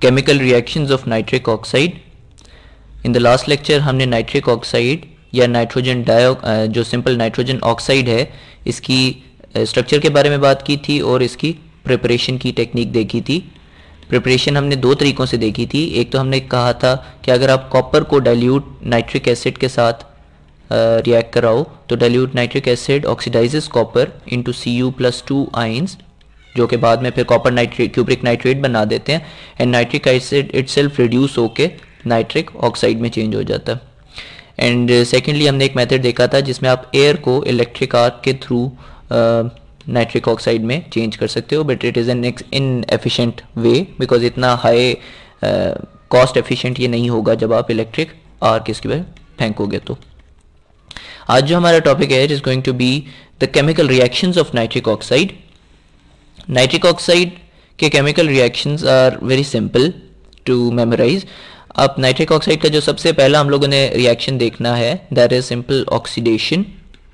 Chemical reactions of nitric oxide. In the last lecture हमने nitric oxide या nitrogen जो simple nitrogen oxide है इसकी स्ट्रक्चर के बारे में बात की थी और इसकी प्रिपरेशन की टेक्निक देखी थी। प्रिपरेशन हमने दो तरीक़ों से देखी थी। एक तो हमने कहा था कि अगर आप कॉपर को डाइल्यूट नाइट्रिक एसिड के साथ रिएक्ट कराओ तो dilute nitric acid oxidises copper into Cu+2 ions, जो कि बाद में फिर कॉपर नाइट्रेट क्यूप्रिक नाइट्रेट बना देते हैं and nitric acid itself reduce होके नाइट्रिक ऑक्साइड में चेंज हो जाता है। एंड सेकेंडली हमने एक मेथड देखा था जिसमें आप एयर को इलेक्ट्रिक आर्क के थ्रू नाइट्रिक ऑक्साइड में चेंज कर सकते हो, but it is an inefficient way because इतना हाई कॉस्ट एफिशिएंट ये नहीं होगा जब आप इलेक्ट्रिक आर्क इसके बाद फेंकोगे। तो आज जो हमारा टॉपिक है it is going to be the chemical reactions of nitric oxide. Nitric oxide के chemical reactions are very simple to memorise. अब नाइट्रिक ऑक्साइड का जो सबसे पहला हम लोगों ने रिएक्शन देखना है that is simple oxidation.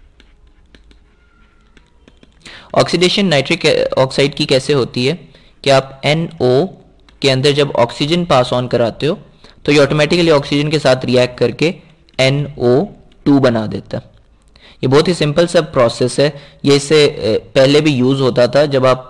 Oxidation nitric oxide की कैसे होती है कि आप NO के अंदर जब ऑक्सीजन पास ऑन कराते हो तो ये ऑटोमेटिकली ऑक्सीजन के साथ रिएक्ट करके NO2 बना देता है। ये बहुत ही सिंपल सा प्रोसेस है। ये इससे पहले भी यूज़ होता था जब आप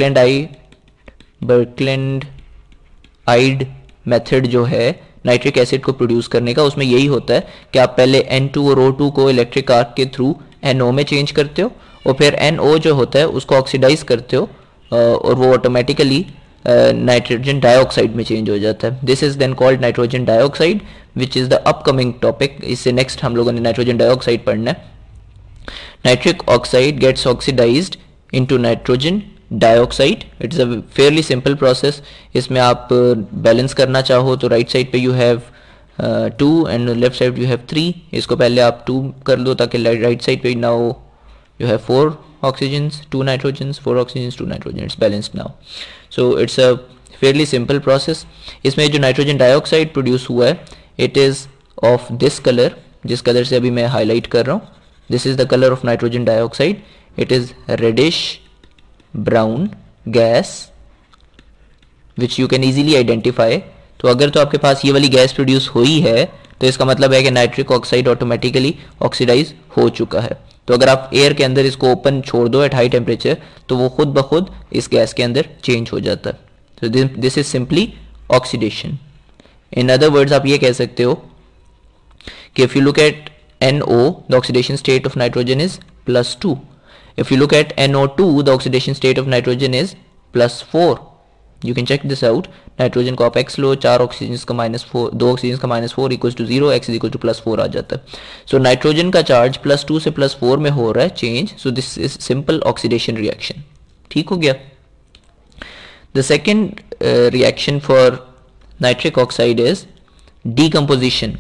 बर्कलैंडाइड मेथड जो है नाइट्रिक एसिड को प्रोड्यूस करने का, उसमें यही होता है कि आप पहले N2 और O2 को इलेक्ट्रिक आर्क के थ्रू NO में चेंज करते हो और फिर NO जो होता है उसको ऑक्सीडाइज करते हो और वो ऑटोमेटिकली नाइट्रोजन डाइऑक्साइड में चेंज हो जाता है। This is then called nitrogen dioxide which is the upcoming topic. इससे नेक्स्ट हम लोगों ने नाइट्रोजन डाइऑक्साइड पढ़ना है। Nitric oxide gets oxidised into nitrogen dioxide. It's a fairly simple process. इसमें आप बैलेंस करना चाहो तो राइट साइड पे you have 2 and left side you have 3। इसको पहले आप 2 कर लो ताकि राइट साइड पे now you have 4 oxygens, 2 nitrogens, 4 oxygens, 2 nitrogen. It's balanced now. So it's a fairly simple process. इसमें जो नाइट्रोजन डाइऑक्साइड प्रोड्यूस हुआ है it is of this color, जिस कलर से अभी मैं हाईलाइट कर रहा हूँ। This is the color of nitrogen dioxide. It is reddish brown gas which you can easily identify. तो अगर तो आपके पास ये वाली गैस प्रोड्यूस हुई है तो इसका मतलब है कि नाइट्रिक ऑक्साइड ऑटोमेटिकली ऑक्सीडाइज हो चुका है। तो अगर आप एयर के अंदर इसको ओपन छोड़ दो एट हाई टेम्परेचर तो वो खुद ब खुद इस गैस के अंदर चेंज हो जाता है। तो this is simply oxidation. In other words आप ये कह सकते हो कि if you look at NO the oxidation state of nitrogen is +2। If you look at NO2 the oxidation state of nitrogen is +4। You can check this out. Nitrogen को आप x लो, 4 oxygen का -4, 2 oxygen का -4 equal to 0, x equal to +4 आ जाता है। So nitrogen का charge +2 से +4 में हो रहा है change. So this is simple oxidation reaction. ठीक हो गया। The second reaction for nitric oxide is decomposition.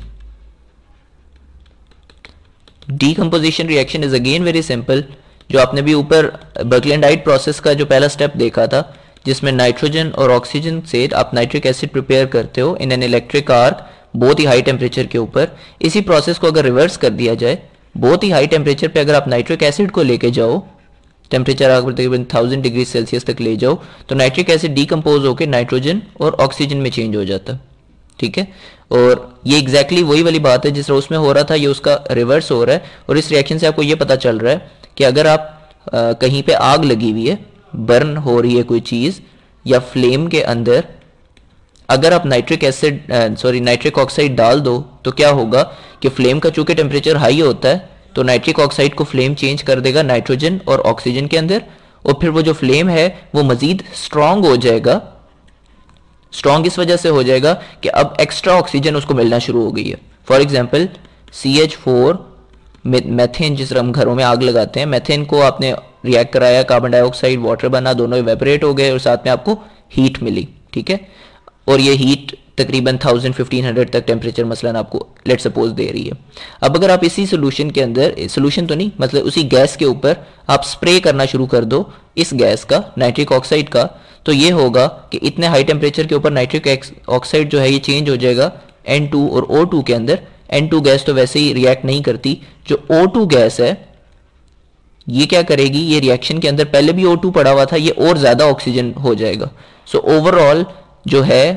Decomposition reaction is again very simple. जो आपने भी ऊपर बर्कलैंडाइड प्रोसेस का जो पहला स्टेप देखा था जिसमें नाइट्रोजन और ऑक्सीजन से आप नाइट्रिक एसिड प्रिपेयर करते हो इन एन इलेक्ट्रिक आर्क बहुत ही हाई टेम्परेचर के ऊपर, इसी प्रोसेस को अगर रिवर्स कर दिया जाए बहुत ही हाई टेम्परेचर पे अगर आप नाइट्रिक एसिड को लेके जाओ, टेम्परेचर अगर तकरीबन 1000 डिग्री सेल्सियस तक ले जाओ तो नाइट्रिक एसिड डीकम्पोज होकर नाइट्रोजन और ऑक्सीजन में चेंज हो जाता है। ठीक है, और ये एग्जैक्टली वही वाली बात है जिस तरह उसमें हो रहा था ये उसका रिवर्स हो रहा है। और इस रिएक्शन से आपको ये पता चल रहा है कि अगर आप कहीं पे आग लगी हुई है, बर्न हो रही है कोई चीज़ या फ्लेम के अंदर, अगर आप नाइट्रिक ऑक्साइड डाल दो तो क्या होगा कि फ्लेम का चूंकि टेम्परेचर हाई होता है तो नाइट्रिक ऑक्साइड को फ्लेम चेंज कर देगा नाइट्रोजन और ऑक्सीजन के अंदर, और फिर वो जो फ्लेम है वो मजीद स्ट्रांग हो जाएगा। स्ट्रांग इस वजह से हो जाएगा कि अब एक्स्ट्रा ऑक्सीजन उसको मिलना शुरू हो गई है। फॉर एग्जाम्पल CH4 मैथेन, जिस तरह हम घरों में आग लगाते हैं, मैथेन को आपने रिएक्ट कराया, कार्बन डाइऑक्साइड वाटर बना, दोनों इवेपोरेट हो गए और साथ में आपको हीट मिली। ठीक है, और ये हीट तकरीबन 1000-1500 तक टेम्परेचर मसलन आपको लेट सपोज दे रही है। अब अगर आप इसी सोल्यूशन के अंदर, सोल्यूशन तो नहीं मतलब उसी गैस के ऊपर आप स्प्रे करना शुरू कर दो इस गैस का, नाइट्रिक ऑक्साइड का, तो ये होगा कि इतने हाई टेम्परेचर के ऊपर नाइट्रिक ऑक्साइड जो है ये चेंज हो जाएगा N2 और O2 के अंदर। N2 गैस तो वैसे ही रिएक्ट नहीं करती, जो O2 गैस है ये क्या करेगी, ये रिएक्शन के अंदर पहले भी O2 पड़ा हुआ था, ये और ज्यादा ऑक्सीजन हो जाएगा। सो ओवरऑल जो है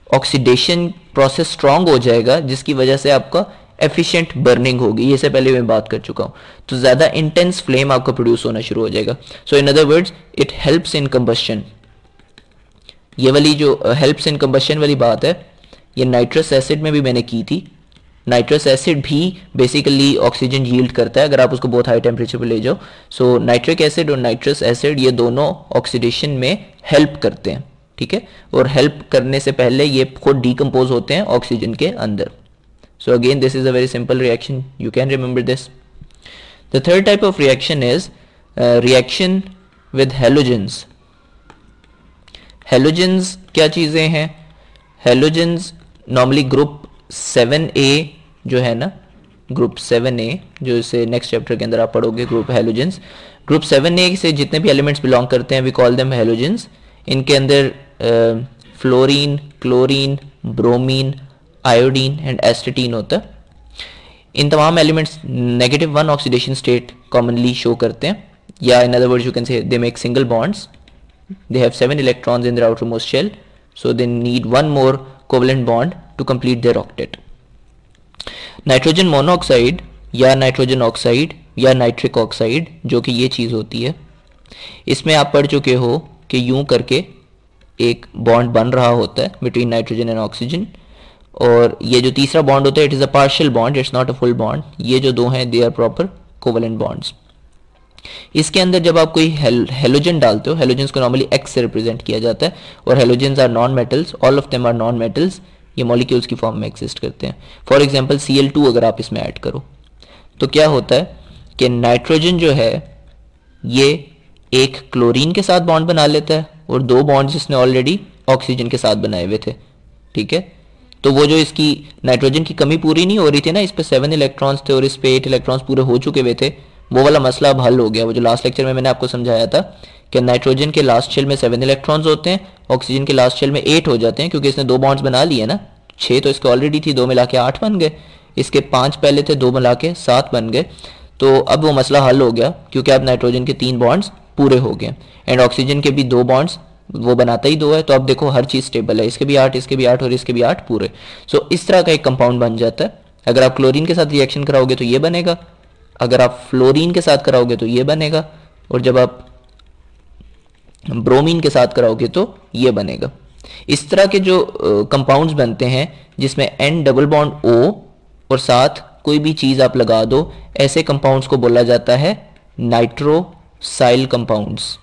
ऑक्सीडेशन प्रोसेस स्ट्रांग हो जाएगा, जिसकी वजह से आपका एफिशिएंट बर्निंग होगी। ये से पहले मैं बात कर चुका हूँ। तो ज़्यादा इंटेंस फ्लेम आपका प्रोड्यूस होना शुरू हो जाएगा। So in other words it helps in combustion. ये वाली जो हेल्प्स इन कंबशन वाली बात है, ये नाइट्रस एसिड में भी मैंने की थी। नाइट्रस एसिड भी बेसिकली ऑक्सीजन यील्ड करता है अगर आप उसको बहुत हाई टेम्परेचर पे ले जाओ। सो नाइट्रिक एसिड और नाइट्रस एसिड ये दोनों ऑक्सीडेशन में हेल्प करते हैं, ठीक है। और हेल्प करने से पहले ये खुद डीकम्पोज होते हैं ऑक्सीजन के अंदर। So again this is a very simple reaction, you can remember this. The third type of reaction is reaction with halogens. Halogens क्या चीज़ें हैं? हेलोजेंस नॉर्मली ग्रुप 7A जो है ना, ग्रुप 7A जो इसे नेक्स्ट चैप्टर के अंदर आप पढ़ोगे, ग्रुप हेलोजेंस। ग्रुप 7A से जितने भी एलिमेंट्स बिलोंग करते हैं वी कॉल देम हेलोजेंस। इनके अंदर fluorine, chlorine, bromine, iodine and astatine होता है। इन तमाम elements -1 oxidation state commonly show करते हैं, या in other words you can say they make single bonds. They have 7 electrons in their outermost shell, so they need one more covalent bond to complete their octet. Nitrogen monoxide या nitrogen oxide या nitric oxide जो कि ये चीज़ होती है, इसमें आप पढ़ चुके हो कि यूं करके एक बॉन्ड बन रहा होता है बिटवीन नाइट्रोजन एंड ऑक्सीजन, और ये जो तीसरा बॉन्ड होता है it is a partial bond, it's not a full bond. ये जो दो हैं they are proper covalent bonds. इसके अंदर जब आप कोई हेलोजन डालते हो, हेलोजेंस को नॉर्मली एक्स से रिप्रेजेंट किया जाता है, और halogens are non metals, all of them are non metals. ये मॉलिक्यूल्स की फॉर्म में एग्जिस्ट करते हैं। फॉर एग्जांपल Cl2 अगर आप इसमें ऐड करो तो क्या होता है कि नाइट्रोजन जो है ये एक क्लोरीन के साथ बॉन्ड बना लेता है, और दो बॉन्ड्स इसने ऑलरेडी ऑक्सीजन के साथ बनाए हुए थे, ठीक है। तो वो जो इसकी नाइट्रोजन की कमी पूरी नहीं हो रही थी ना, इस पे 7 इलेक्ट्रॉन्स थे और इस पे 8 इलेक्ट्रॉन्स पूरे हो चुके हुए थे, वो वाला मसला अब हल हो गया। वो जो लास्ट लेक्चर में मैंने आपको समझाया था कि नाइट्रोजन के लास्ट शेल में 7 इलेक्ट्रॉन्स होते हैं, ऑक्सीजन के लास्ट शेल में 8 हो जाते हैं, क्योंकि इसने दो बॉन्ड्स बना लिए ना। 6 तो इसके ऑलरेडी थी, 2 मिला के 8 बन गए, इसके 5 पहले थे, 2 मिला के 7 बन गए। तो अब वो मसला हल हो गया, क्योंकि अब नाइट्रोजन के 3 बॉन्ड्स पूरे हो गए, एंड ऑक्सीजन के भी 2 बॉन्ड्स वो बनाता ही 2 है। तो अब देखो हर चीज़ स्टेबल है, इसके भी 8, इसके भी 8 और इसके भी 8 पूरे। सो इस तरह का एक कंपाउंड बन जाता है। अगर आप क्लोरीन के साथ रिएक्शन कराओगे तो ये बनेगा, अगर आप फ्लोरीन के साथ कराओगे तो ये बनेगा, और जब आप ब्रोमीन के साथ कराओगे तो ये बनेगा। इस तरह के जो कंपाउंड्स बनते हैं जिसमें N डबल बॉन्ड O और साथ कोई भी चीज़ आप लगा दो, ऐसे कंपाउंड्स को बोला जाता है नाइट्रोसाइल कंपाउंड्स।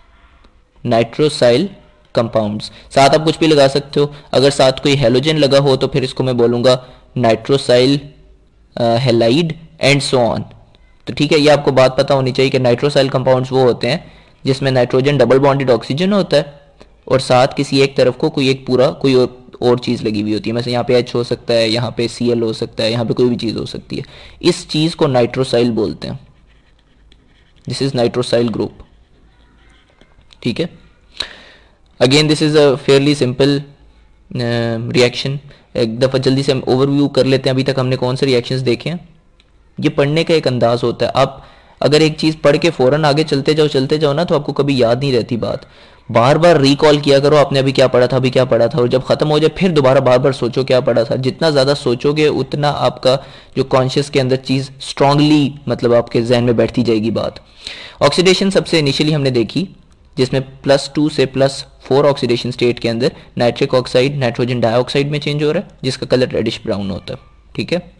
नाइट्रोसाइल कंपाउंड्स, साथ आप कुछ भी लगा सकते हो। अगर साथ कोई हेलोजन लगा हो तो फिर इसको मैं बोलूँगा nitrosyl halide and so on. तो ठीक है, ये आपको बात पता होनी चाहिए कि नाइट्रोसाइल कंपाउंड्स वो होते हैं जिसमें नाइट्रोजन डबल बॉन्डेड ऑक्सीजन होता है और साथ किसी एक तरफ को कोई एक पूरा कोई और चीज़ लगी हुई होती है। मतलब यहाँ पे H हो सकता है, यहाँ पे Cl हो सकता है, यहाँ पे कोई भी चीज़ हो सकती है। इस चीज़ को नाइट्रोसाइल बोलते हैं। दिस इज नाइट्रोसाइल ग्रुप, ठीक है। Again this is a fairly simple reaction. एक दफ़ा जल्दी से हम ओवरव्यू कर लेते हैं, अभी तक हमने कौन से रिएक्शंस देखे हैं। ये पढ़ने का एक अंदाज होता है। आप अगर एक चीज़ पढ़ के फ़ौरन आगे चलते जाओ ना, तो आपको कभी याद नहीं रहती बात। बार बार रिकॉल किया करो आपने अभी क्या पढ़ा था, अभी क्या पढ़ा था, और जब ख़त्म हो जाए फिर दोबारा बार बार सोचो क्या पढ़ा था। जितना ज़्यादा सोचोगे उतना आपका जो कॉन्शियस के अंदर चीज़ स्ट्रांगली मतलब आपके जहन में बैठती जाएगी बात। ऑक्सीडेशन सबसे इनिशियली हमने देखी, जिसमें +2 से +4 ऑक्सीडेशन स्टेट के अंदर नाइट्रिक ऑक्साइड नाइट्रोजन डाइऑक्साइड में चेंज हो रहा है, जिसका कलर रेडिश ब्राउन होता है, ठीक है।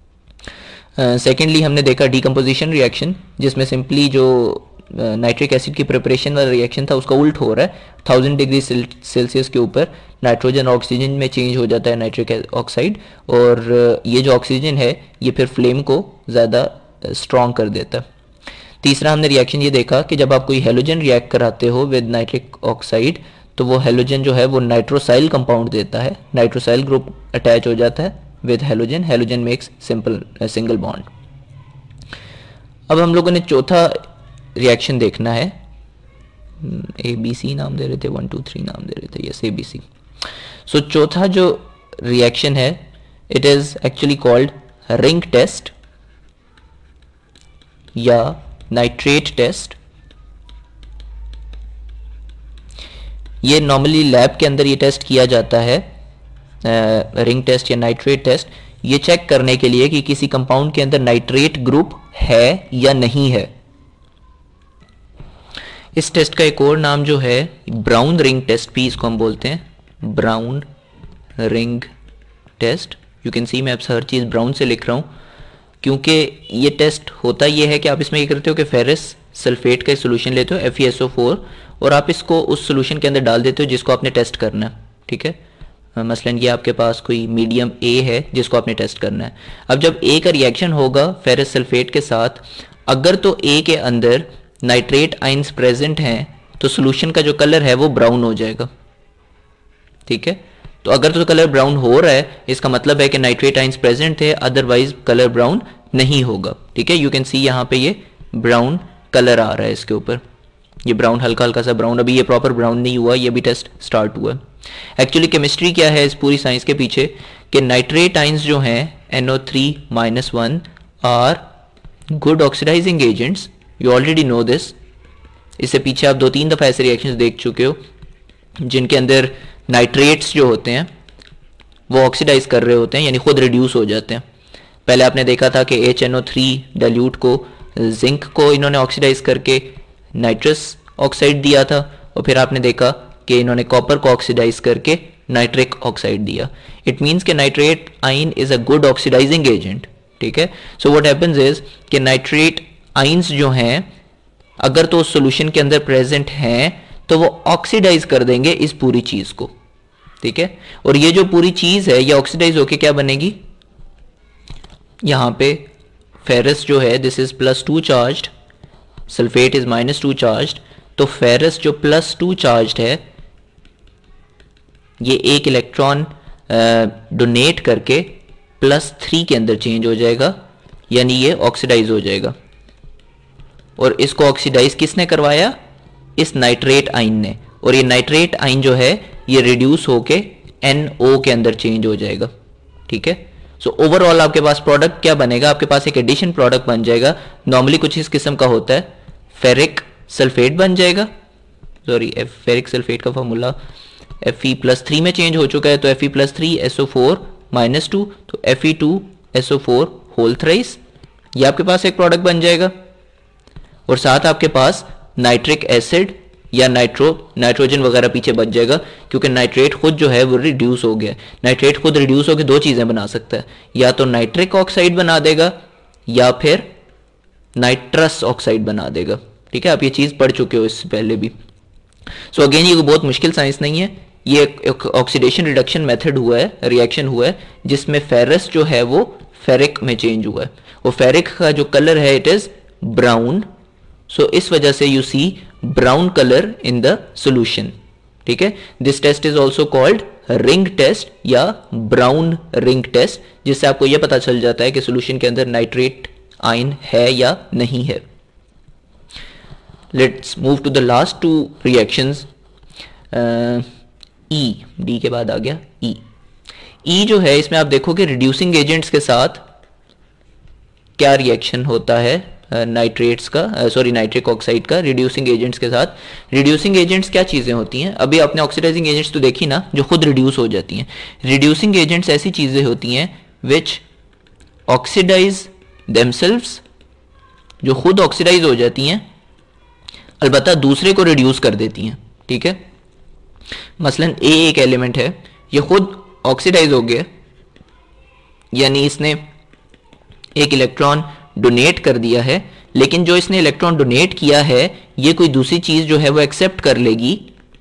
सेकेंडली हमने देखा डीकम्पोजिशन रिएक्शन, जिसमें सिंपली जो नाइट्रिक एसिड की प्रिपरेशन वाला रिएक्शन था उसका उल्ट हो रहा है। 1000 डिग्री सेल्सियस के ऊपर नाइट्रोजन ऑक्सीजन में चेंज हो जाता है नाइट्रिक ऑक्साइड, और ये जो ऑक्सीजन है ये फिर फ्लेम को ज़्यादा स्ट्रॉन्ग कर देता है। तीसरा हमने रिएक्शन ये देखा कि जब आप कोई हेलोजन रिएक्ट कराते हो विद नाइट्रिक ऑक्साइड तो वो हेलोजन जो है वो नाइट्रोसाइल कंपाउंड देता है, नाइट्रोसाइल ग्रुप अटैच हो जाता है with halogen, halogen makes single bond. अब हम लोगों ने चौथा रिएक्शन देखना है, ABC नाम दे रहे थे, 1 2 3 नाम दे रहे थे, यस ABC। सो चौथा जो रिएक्शन है it is actually called ring test या नाइट्रेट टेस्ट। ये नॉर्मली लैब के अंदर ये टेस्ट किया जाता है रिंग टेस्ट या नाइट्रेट टेस्ट, ये चेक करने के लिए कि किसी कंपाउंड के अंदर नाइट्रेट ग्रुप है या नहीं है। इस टेस्ट का एक और नाम जो है ब्राउन रिंग टेस्ट भी इसको हम बोलते हैं, brown ring test. You can see मैं अब हर चीज़ ब्राउन से लिख रहा हूँ क्योंकि ये टेस्ट होता ये है कि आप इसमें ये करते हो कि फेरस सल्फेट का सोल्यूशन लेते हो FeSO4 और आप इसको उस सोल्यूशन के अंदर डाल देते हो जिसको आपने टेस्ट करना है, ठीक है। मसलन ये आपके पास कोई मीडियम A है जिसको आपने टेस्ट करना है। अब जब A का रिएक्शन होगा फेरस सल्फेट के साथ, अगर तो A के अंदर नाइट्रेट आइंस प्रेजेंट हैं तो सोल्यूशन का जो कलर है वो ब्राउन हो जाएगा, ठीक है। तो अगर तो कलर ब्राउन हो रहा है इसका मतलब है कि नाइट्रेट आइंस प्रेजेंट थे, अदरवाइज कलर ब्राउन नहीं होगा, ठीक है। यू कैन सी यहाँ पे ये ब्राउन कलर आ रहा है इसके ऊपर, ये ब्राउन हल्का हल्का सा ब्राउन, अभी ये प्रॉपर ब्राउन नहीं हुआ, ये भी टेस्ट स्टार्ट हुआ। एक्चुअली केमिस्ट्री क्या है इस पूरी साइंस के पीछे कि नाइट्रेट आइंस जो हैं NO3-1 are good oxidising agents, you already know this. इससे पीछे आप 2-3 दफ़ा ऐसे रिएक्शंस देख चुके हो जिनके अंदर नाइट्रेट्स जो होते हैं वो ऑक्सीडाइज कर रहे होते हैं, यानी खुद रिड्यूस हो जाते हैं। पहले आपने देखा था कि HNO3 डाइल्यूट को, जिंक को इन्होंने ऑक्सीडाइज करके नाइट्रस ऑक्साइड दिया था, और फिर आपने देखा कि इन्होंने कॉपर को ऑक्सीडाइज करके नाइट्रिक ऑक्साइड दिया। इट मीन्स कि nitrate ion is a good oxidising agent, ठीक है। सो व्हाट हैपेंस इज कि नाइट्रेट आइंस जो हैं अगर तो उस सोल्यूशन के अंदर प्रेजेंट हैं तो वो ऑक्सीडाइज कर देंगे इस पूरी चीज को, ठीक है। और ये जो पूरी चीज है ये ऑक्सीडाइज होके क्या बनेगी, यहां पे फेरस जो है this is +2 charged, sulphate is -2 charged, तो फेरस जो +2 चार्ज्ड है ये एक इलेक्ट्रॉन डोनेट करके +3 के अंदर चेंज हो जाएगा, यानी ये ऑक्सीडाइज हो जाएगा। और इसको ऑक्सीडाइज किसने करवाया, इस नाइट्रेट आइन ने, और ये नाइट्रेट आइन जो है ये रिड्यूस होके NO के अंदर चेंज हो जाएगा, ठीक है। सो ओवरऑल आपके पास प्रोडक्ट क्या बनेगा, आपके पास एक एडिशन प्रोडक्ट बन जाएगा। नॉर्मली कुछ इस किस्म का होता है, फेरिक सल्फेट बन जाएगा, सॉरी फेरिक सल्फेट का फॉर्मूला Fe+3 में चेंज हो चुका है, तो Fe+3SO4-2, तो Fe2SO4 होल थ्राइस, ये आपके पास एक प्रोडक्ट बन जाएगा। और साथ आपके पास नाइट्रिक एसिड या नाइट्रोजन वगैरह पीछे बच जाएगा, क्योंकि नाइट्रेट खुद जो है वो रिड्यूस हो गया। नाइट्रेट खुद रिड्यूस होकर दो चीजें बना सकता है, या तो नाइट्रिक ऑक्साइड बना देगा या फिर नाइट्रस ऑक्साइड बना देगा, ठीक है। आप ये चीज पढ़ चुके हो इससे पहले भी। सो अगेन ये बहुत मुश्किल साइंस नहीं है, ये एक ऑक्सीडेशन रिडक्शन मेथड हुआ है, रिएक्शन हुआ है जिसमें फेरस जो है वो फेरिक में चेंज हुआ है, और फेरिक का जो कलर है इट इज ब्राउन। सो इस वजह से you see brown colour in the solution, ठीक है। This test is also called ring test या ब्राउन रिंग टेस्ट, जिससे आपको यह पता चल जाता है कि सोल्यूशन के अंदर नाइट्रेट आइन है या नहीं है। Let's move to the last two reactions. E, D के बाद आ गया ई। ई जो है इसमें आप देखोगे रिड्यूसिंग एजेंट्स के साथ क्या रिएक्शन होता है नाइट्रेट्स का, सॉरी नाइट्रिक ऑक्साइड का रिड्यूसिंग एजेंट्स के साथ। रिड्यूसिंग एजेंट्स क्या चीजें होती हैं, अभी आपने ऑक्सीडाइजिंग एजेंट्स तो देखी ना जो खुद रिड्यूस हो जाती हैं। रिड्यूसिंग एजेंट्स ऐसी चीजें होती हैं विच ऑक्सीडाइज देमसेल्व्स, जो खुद ऑक्सीडाइज हो जाती हैं अलबत्ता दूसरे को रिड्यूस कर देती हैं, ठीक है। मसलन ए एक एलिमेंट है, ये खुद ऑक्सीडाइज हो गया, यानी इसने एक इलेक्ट्रॉन डोनेट कर दिया है, लेकिन जो इसने इलेक्ट्रॉन डोनेट किया है ये कोई दूसरी चीज जो है वो एक्सेप्ट कर लेगी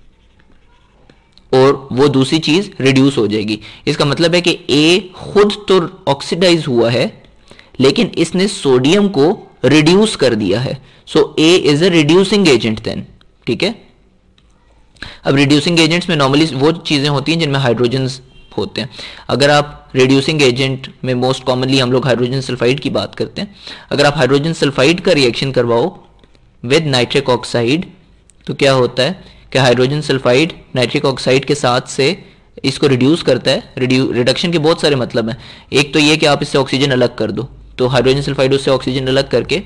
और वो दूसरी चीज रिड्यूस हो जाएगी। इसका मतलब है कि ए खुद तो ऑक्सीडाइज हुआ है लेकिन इसने सोडियम को रिड्यूस कर दिया है, so A is a reducing agent then, ठीक है। अब रिड्यूसिंग एजेंट्स में नॉर्मली वो चीजें होती हैं जिनमें हाइड्रोजन्स होते हैं। अगर आप रिड्यूसिंग एजेंट में मोस्ट कॉमनली हम लोग हाइड्रोजन सल्फाइड की बात करते हैं, अगर आप हाइड्रोजन सल्फाइड का रिएक्शन करवाओ विद नाइट्रिक ऑक्साइड तो क्या होता है कि हाइड्रोजन सल्फाइड नाइट्रिक ऑक्साइड के साथ से इसको रिड्यूस करता है। रिडक्शन के बहुत सारे मतलब हैं, एक तो ये कि आप इससे ऑक्सीजन अलग कर दो, तो हाइड्रोजन सल्फाइड उससे ऑक्सीजन अलग करके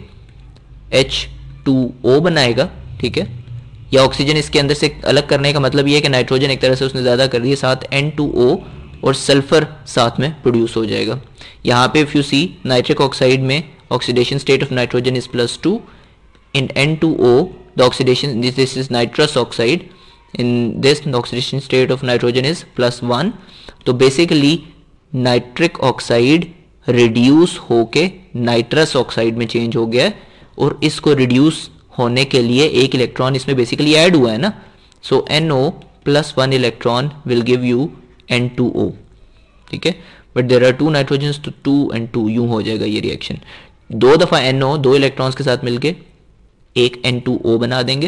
H2O बनाएगा, ठीक है। या ऑक्सीजन इसके अंदर से अलग करने का मतलब ये है कि नाइट्रोजन एक तरह से उसने ज्यादा कर दिया, साथ N2O और सल्फर साथ में प्रोड्यूस हो जाएगा। यहाँ पे if you see nitric oxide में oxidation state of nitrogen is +2 in N2O the oxidation this is nitrous oxide, in this the oxidation state of nitrogen is +1। तो बेसिकली नाइट्रिक ऑक्साइड रिड्यूस होके nitrous oxide में change हो गया है और इसको reduce होने के लिए एक इलेक्ट्रॉन इसमें बेसिकली ऐड हुआ है ना, so NO+1 electron will give you N2O, ठीक है। बट देयर आर 2 नाइट्रोजन्स तो 2 and 2 यूं हो जाएगा ये रिएक्शन। 2 दफ़ा NO 2 इलेक्ट्रॉन्स के साथ मिलके एक N2O बना देंगे।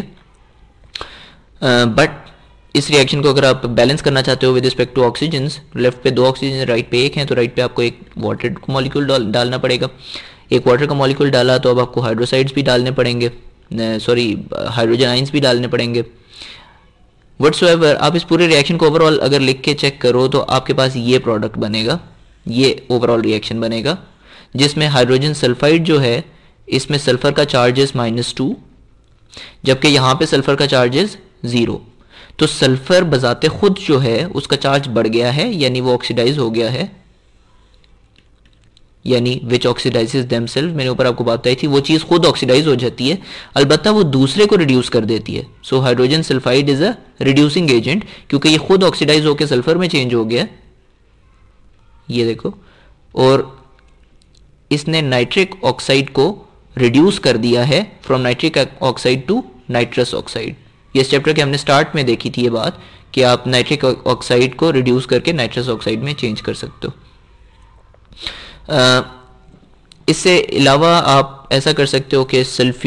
बट इस रिएक्शन को अगर आप बैलेंस करना चाहते हो with respect to oxygens, left पे 2 ऑक्सीजन राइट पे 1 है, तो राइट पे आपको एक वाटर का मॉलिक्यूल डालना पड़ेगा। एक वाटर का मॉलिक्यूल डाला तो अब आपको हाइड्रोसाइड्स भी डालने पड़ेंगे, सॉरी हाइड्रोजन आइंस भी डालने पड़ेंगे। व्हाट्सोएवर आप इस पूरे रिएक्शन को ओवरऑल अगर लिख के चेक करो तो आपके पास ये प्रोडक्ट बनेगा, ये ओवरऑल रिएक्शन बनेगा, जिसमें हाइड्रोजन सल्फाइड जो है इसमें सल्फर का चार्जेस -2 जबकि यहाँ पे सल्फर का चार्जेस 0। तो सल्फर बजाते खुद जो है उसका चार्ज बढ़ गया है, यानी वो ऑक्सीडाइज हो गया है, यानी विच ऑक्सीडाइजेस देमसेल्फ, मैंने ऊपर आपको बात बताई थी, वो चीज़ खुद ऑक्सीडाइज हो जाती है, अलबत्ता वो दूसरे को रिड्यूस कर देती है। So hydrogen sulphide is a reducing agent, क्योंकि ये खुद ऑक्सीडाइज होकर सल्फर में चेंज हो गया, ये देखो, और इसने नाइट्रिक ऑक्साइड को रिड्यूस कर दिया है from nitric oxide to nitrous oxide. ये इस चैप्टर के हमने स्टार्ट में देखी थी ये बात कि आप नाइट्रिक ऑक्साइड को रिड्यूस करके नाइट्रस ऑक्साइड में चेंज कर सकते हो। इससे अलावा आप ऐसा कर सकते हो कि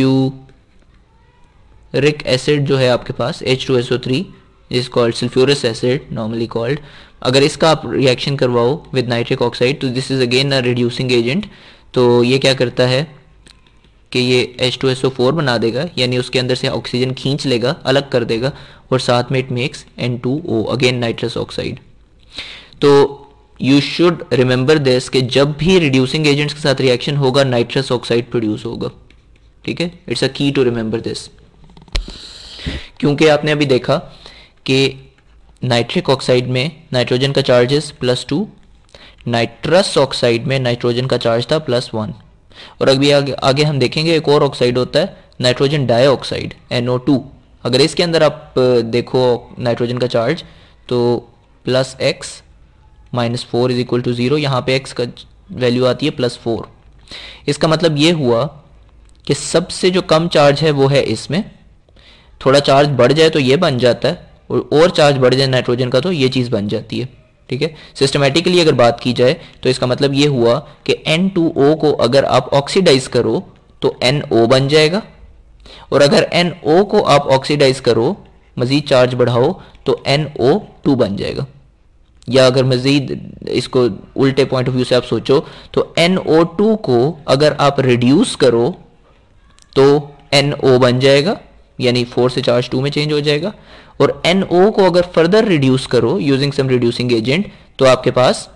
सल्फ्यूरिक एसिड जो है आपके पास H2SO3 is called sulphurous acid normally called, अगर इसका आप रिएक्शन करवाओ विद नाइट्रिक ऑक्साइड तो this is again a reducing agent. तो ये क्या करता है कि ये H2SO4 बना देगा, यानी उसके अंदर से ऑक्सीजन खींच लेगा, अलग कर देगा, और साथ में it makes N2O again nitrous oxide. तो यू शुड रिमेंबर दिस कि जब भी रिड्यूसिंग एजेंट्स के साथ रिएक्शन होगा नाइट्रस ऑक्साइड प्रोड्यूस होगा, ठीक है। इट्स अ की टू रिमेंबर दिस, क्योंकि आपने अभी देखा कि नाइट्रिक ऑक्साइड में नाइट्रोजन का चार्ज इज +2, नाइट्रस ऑक्साइड में नाइट्रोजन का चार्ज था +1, और अभी आगे हम देखेंगे एक और ऑक्साइड होता है नाइट्रोजन डाइऑक्साइड NO2। अगर इसके अंदर आप देखो नाइट्रोजन का चार्ज तो +x -4 = 0, यहाँ पे x का वैल्यू आती है +4। इसका मतलब ये हुआ कि सबसे जो कम चार्ज है वो है इसमें, थोड़ा चार्ज बढ़ जाए तो ये बन जाता है, और चार्ज बढ़ जाए नाइट्रोजन का तो ये चीज़ बन जाती है, ठीक है। सिस्टमेटिकली अगर बात की जाए तो इसका मतलब ये हुआ कि N2O को अगर आप ऑक्सीडाइज करो तो NO बन जाएगा, और अगर NO को आप ऑक्सीडाइज करो मज़ीद चार्ज बढ़ाओ तो NO2 बन जाएगा। या अगर मज़ीद इसको उल्टे पॉइंट ऑफ व्यू से आप सोचो तो NO2 को अगर आप रिड्यूस करो तो NO बन जाएगा, यानी 4 से चार्ज 2 में चेंज हो जाएगा, और NO को अगर फर्दर रिड्यूस करो यूजिंग सम रिड्यूसिंग एजेंट तो आपके पास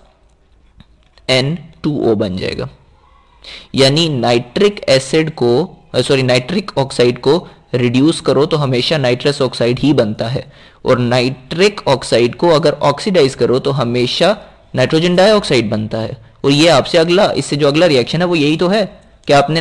N2O बन जाएगा। यानी नाइट्रिक ऑक्साइड को रिड्यूस करो तो हमेशा नाइट्रस ऑक्साइड ही बनता है, और नाइट्रिक ऑक्साइड को अगर ऑक्सीडाइज करो तो हमेशा नाइट्रोजन डाइऑक्साइड बनता है। और ये आपसे इससे जो अगला रिएक्शन है वो यही तो है कि आपने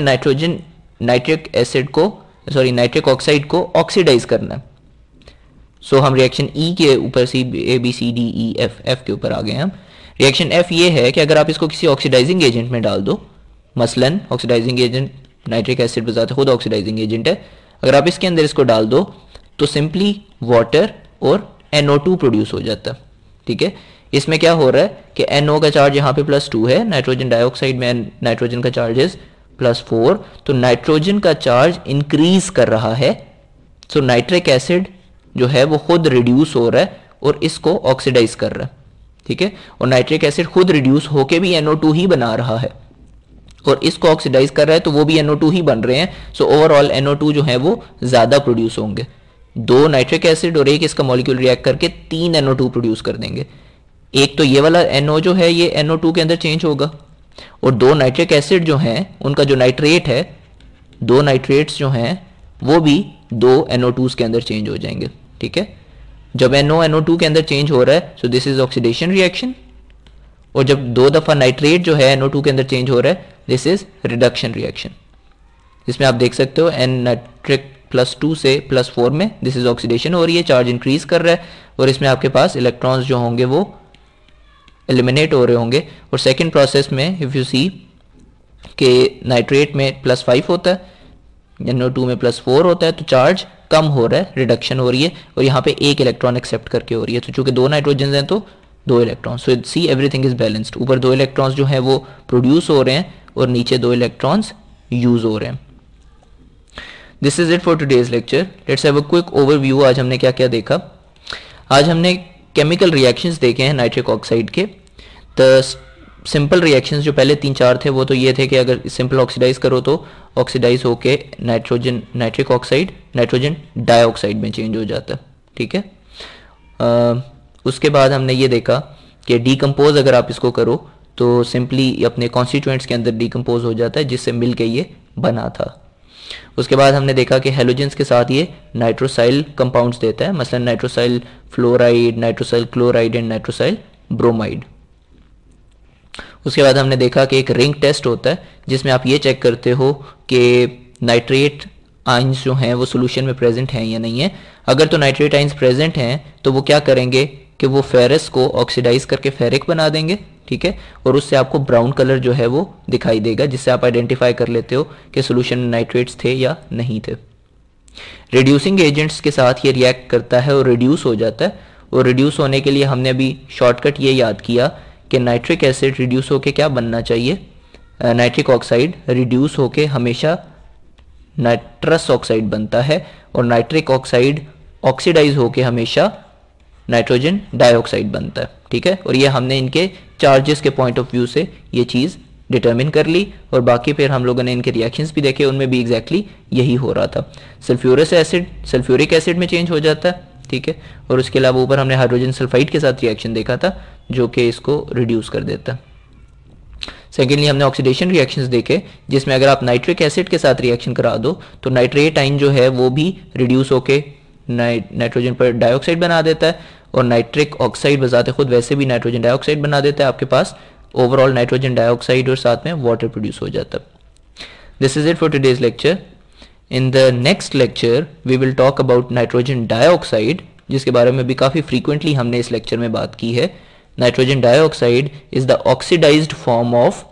नाइट्रिक ऑक्साइड को ऑक्सीडाइज करना है। सो हम रिएक्शन ई के ऊपर F के ऊपर आ गए हम। रिएक्शन F ये है कि अगर आप इसको किसी ऑक्सीडाइजिंग एजेंट में डाल दो, मसलन ऑक्सीडाइजिंग एजेंट नाइट्रिक एसिड बजाते खुद ऑक्सीडाइजिंग एजेंट है, अगर आप इसके अंदर इसको डाल दो तो सिंपली वाटर और NO2 प्रोड्यूस हो जाता है, ठीक है। इसमें क्या हो रहा है कि NO का चार्ज यहाँ पे +2 है, नाइट्रोजन डाइऑक्साइड में नाइट्रोजन का चार्ज इज +4, तो नाइट्रोजन का चार्ज इंक्रीज कर रहा है। सो नाइट्रिक एसिड जो है वो खुद रिड्यूस हो रहा है और इसको ऑक्सीडाइज कर रहा है, ठीक है। और नाइट्रिक एसिड खुद रिड्यूस होके भी NO2 ही बना रहा है और इसको ऑक्सीडाइज कर रहा है तो वो भी NO2 ही बन रहे हैं। सो ओवरऑल NO2 जो है वो ज़्यादा प्रोड्यूस होंगे। 2 नाइट्रिक एसिड और एक इसका मॉलिक्यूल रिएक्ट करके 3 NO2 प्रोड्यूस कर देंगे। एक तो ये वाला NO जो है ये NO2 के अंदर चेंज होगा, और 2 नाइट्रिक एसिड जो हैं उनका जो नाइट्रेट है, 2 नाइट्रेट्स जो हैं वो भी 2 NO2s के अंदर चेंज हो जाएंगे, ठीक है। जब NO NO2 के अंदर चेंज हो रहा है so this is oxidation reaction, और जब 2 दफ़ा नाइट्रेट जो है NO2 के अंदर चेंज हो रहा है, दिस इज रिडक्शन रिएक्शन। इसमें आप देख सकते हो N नाइट्रिक +2 से +4 में दिस इज ऑक्सीडेशन हो रही है, चार्ज इंक्रीज कर रहा है और इसमें आपके पास इलेक्ट्रॉन्स जो होंगे वो एलिमिनेट हो रहे होंगे। और सेकेंड प्रोसेस में इफ़ यू सी कि नाइट्रेट में +5 होता है, NO2 में +4 होता है, तो चार्ज कम हो रहा है, रिडक्शन हो रही है और यहाँ पे एक इलेक्ट्रॉन एक्सेप्ट करके हो रही है। तो चूंकि 2 नाइट्रोजन हैं तो 2 electron, so see everything is balanced. ऊपर 2 इलेक्ट्रॉन्स जो हैं वो प्रोड्यूस हो रहे हैं और नीचे 2 इलेक्ट्रॉन्स यूज हो रहे हैं। This is it for today's lecture. Let's have a quick overview. आज हमने क्या क्या देखा? आज हमने केमिकल रिएक्शंस देखे हैं नाइट्रिक ऑक्साइड के। द सिंपल रिएक्शंस जो पहले 3-4 थे वो तो ये थे कि अगर सिंपल ऑक्सीडाइज करो तो ऑक्सीडाइज होके नाइट्रिक ऑक्साइड नाइट्रोजन डाइऑक्साइड में चेंज हो जाता है, ठीक है। उसके बाद हमने ये देखा कि डीकम्पोज अगर आप इसको करो तो सिंपली अपने कॉन्स्टिट्यूएंट्स के अंदर डीकम्पोज हो जाता है जिससे मिल के ये बना था। उसके बाद हमने देखा कि हेलोजेंस के साथ ये नाइट्रोसाइल कंपाउंड्स देता है, मसलन nitrosyl fluoride, nitrosyl chloride and nitrosyl bromide. उसके बाद हमने देखा कि एक रिंग टेस्ट होता है जिसमें आप ये चेक करते हो कि नाइट्रेट आइंस जो हैं वो सोल्यूशन में प्रेजेंट हैं या नहीं है। अगर तो नाइट्रेट आइंस प्रेजेंट हैं तो वो क्या करेंगे कि वो फेरस को ऑक्सीडाइज करके फेरिक बना देंगे, ठीक है, और उससे आपको ब्राउन कलर जो है वो दिखाई देगा जिससे आप आइडेंटिफाई कर लेते हो कि सोल्यूशन में नाइट्रेट्स थे या नहीं थे। रिड्यूसिंग एजेंट्स के साथ ये रिएक्ट करता है और रिड्यूस हो जाता है, और रिड्यूस होने के लिए हमने अभी शॉर्टकट ये याद किया कि नाइट्रिक एसिड रिड्यूस होके क्या बनना चाहिए, नाइट्रिक ऑक्साइड रिड्यूस होके हमेशा नाइट्रस ऑक्साइड बनता है और नाइट्रिक ऑक्साइड ऑक्सीडाइज होके हमेशा नाइट्रोजन डाइऑक्साइड बनता है, ठीक है। और ये हमने इनके चार्जेस के पॉइंट ऑफ व्यू से ये चीज़ डिटर्मिन कर ली और बाकी फिर हम लोगों ने इनके रिएक्शंस भी देखे, उनमें भी एग्जैक्टली यही हो रहा था। सल्फ्यूरस एसिड सल्फ्यूरिक एसिड में चेंज हो जाता है, ठीक है, और उसके अलावा ऊपर हमने हाइड्रोजन सल्फाइड के साथ रिएक्शन देखा था जो कि इसको रिड्यूस कर देता है। सेकेंडली हमने ऑक्सीडेशन रिएक्शंस देखे जिसमें अगर आप नाइट्रिक एसिड के साथ रिएक्शन करा दो तो नाइट्रेट आइन जो है वो भी रिड्यूस होके नाइट्रोजन पर डाइऑक्साइड बना देता है और नाइट्रिक ऑक्साइड बजाते खुद वैसे भी नाइट्रोजन डाइऑक्साइड बना देता है। आपके पास ओवरऑल नाइट्रोजन डाइऑक्साइड और साथ में वाटर प्रोड्यूस हो जाता है। This is it for today's lecture. In the next lecture we will talk about nitrogen dioxide, जिसके बारे में भी काफ़ी फ्रीक्वेंटली हमने इस लेक्चर में बात की है। Nitrogen dioxide is the oxidised form of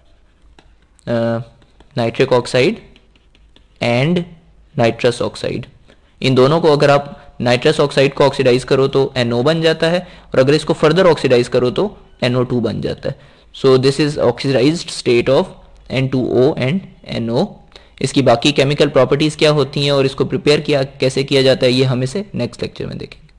nitric oxide and nitrous oxide. इन दोनों को अगर आप नाइट्रस ऑक्साइड को ऑक्सीडाइज करो तो NO बन जाता है और अगर इसको फर्दर ऑक्सीडाइज करो तो NO2 बन जाता है। So this is oxidised state of N2O and NO। इसकी बाकी केमिकल प्रॉपर्टीज क्या होती हैं और इसको प्रिपेयर कैसे किया जाता है ये हम इसे नेक्स्ट लेक्चर में देखेंगे।